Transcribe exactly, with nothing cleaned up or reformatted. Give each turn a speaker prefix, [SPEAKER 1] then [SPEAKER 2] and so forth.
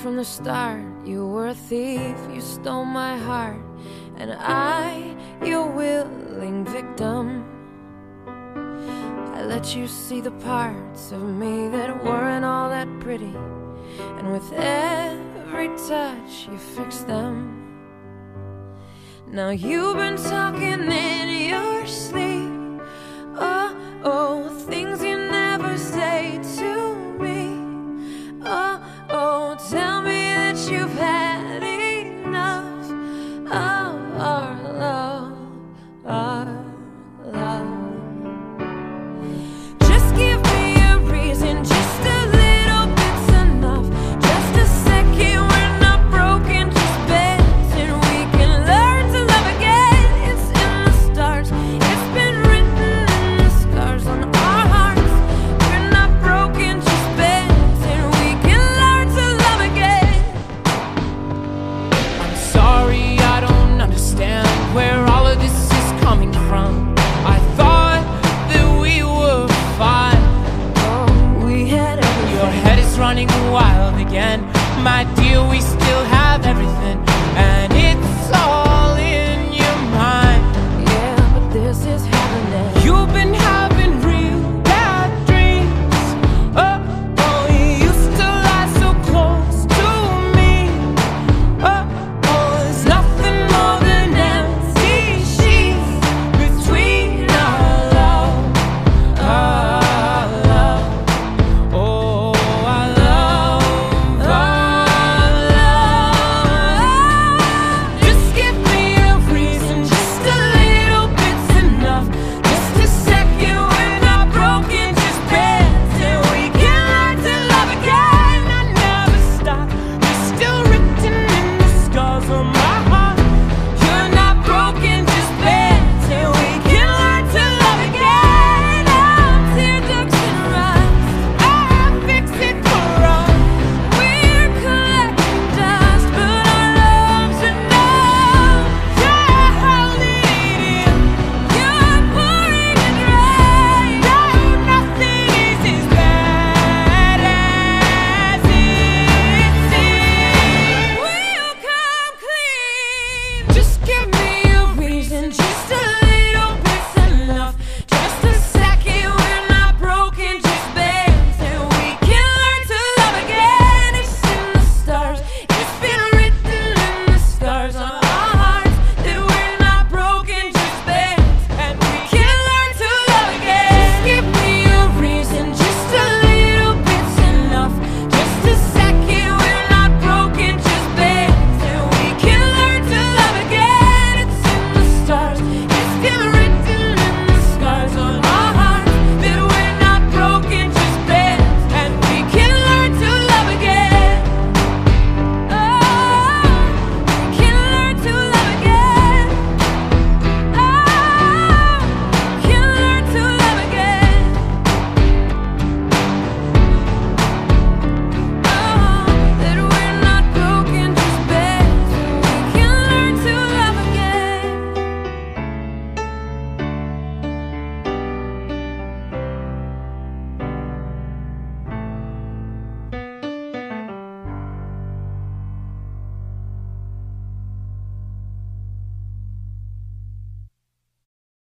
[SPEAKER 1] from the start. You were a thief, you stole my heart, and I, your willing victim. I let you see the parts of me that weren't all that pretty, and with every touch you fixed them. Now you've been talking in your sleep,